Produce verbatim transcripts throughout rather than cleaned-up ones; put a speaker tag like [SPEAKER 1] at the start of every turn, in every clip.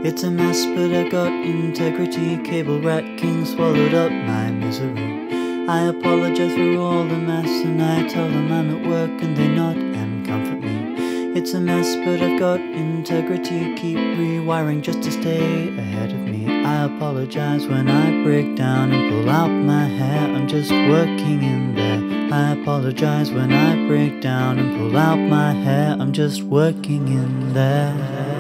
[SPEAKER 1] It's a mess, but I got integrity. Cable rat king swallowed up my misery. I apologize for all the mess, and I tell them I'm at work, and they nod and comfort me. It's a mess, but I've got integrity. Keep rewiring just to stay ahead of me. I apologize when I break down and pull out my hair. I'm just working in there. I apologize when I break down and pull out my hair. I'm just working in there.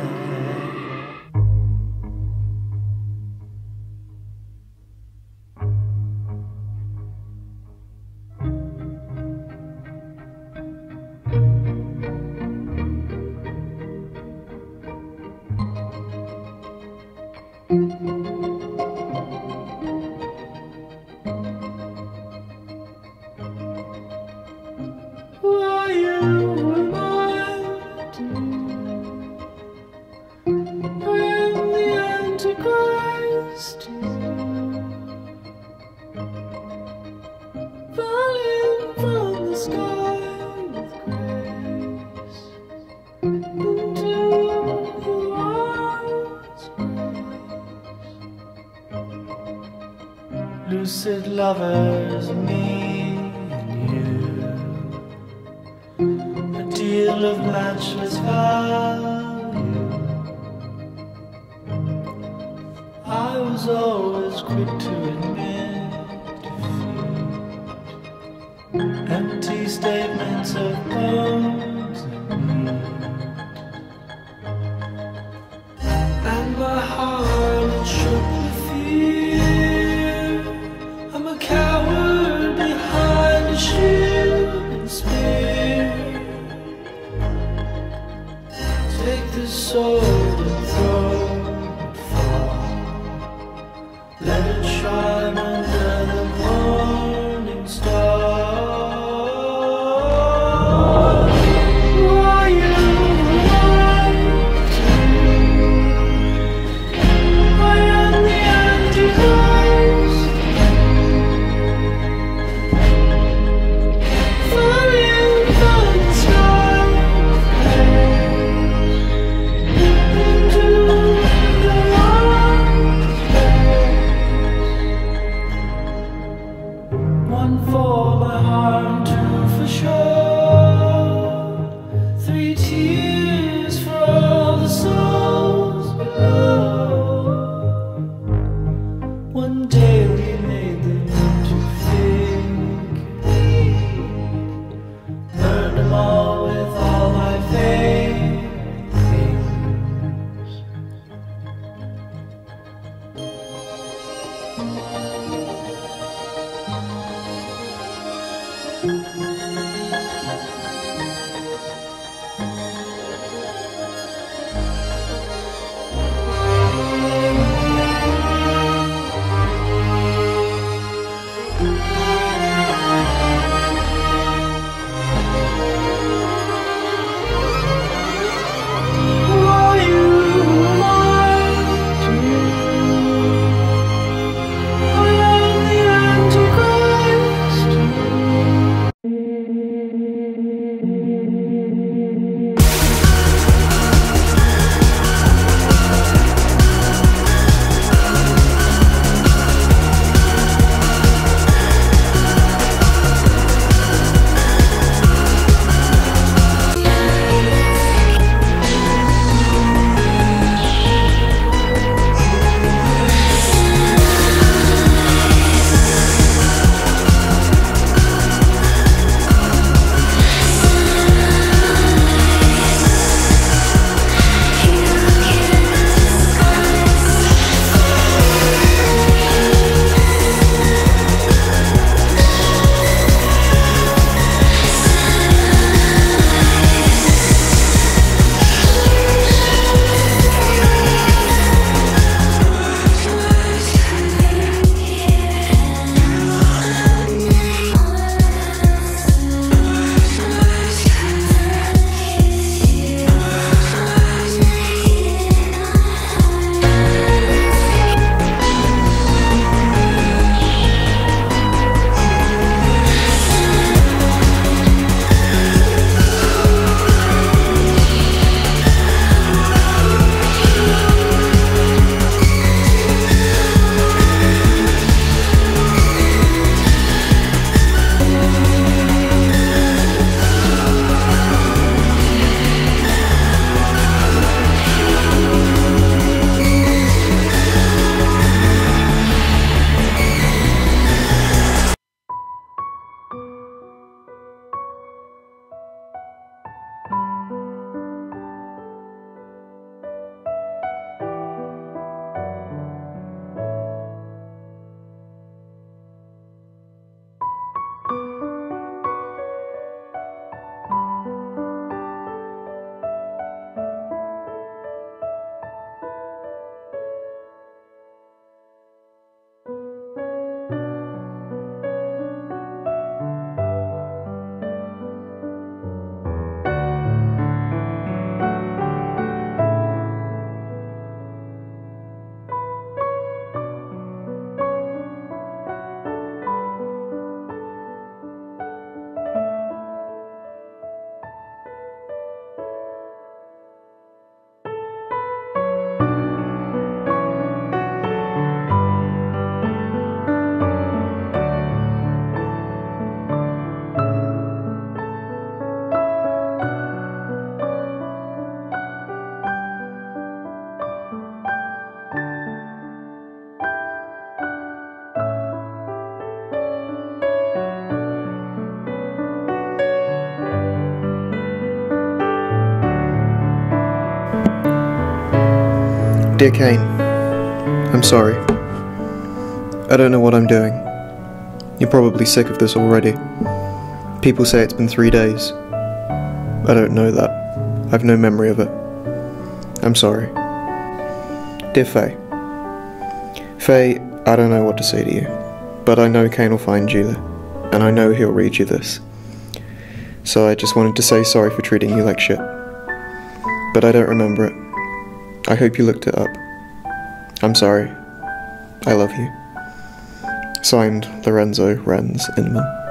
[SPEAKER 1] Lucid lovers, me and you, a deal of matchless value. I was always quick to admit defeat, empty statements of bones and meat, and my heart it shook with fear. I'm a coward behind a shield and spear. Take this sword and throw it far. Let it shine under the morning star. Who are you alive to? I am the Antichrist. One for my heart, two for sure. Three tears for all the souls below. One day we made them to fake, burned them all with all my favorite things.
[SPEAKER 2] Dear Kane, I'm sorry. I don't know what I'm doing. You're probably sick of this already. People say it's been three days. I don't know that. I've no memory of it. I'm sorry. Dear Faye. Faye, I don't know what to say to you, but I know Kane will find you there, and I know he'll read you this. So I just wanted to say sorry for treating you like shit. But I don't remember it. I hope you looked it up. I'm sorry. I love you. Signed, Lorenzo Renz Inman.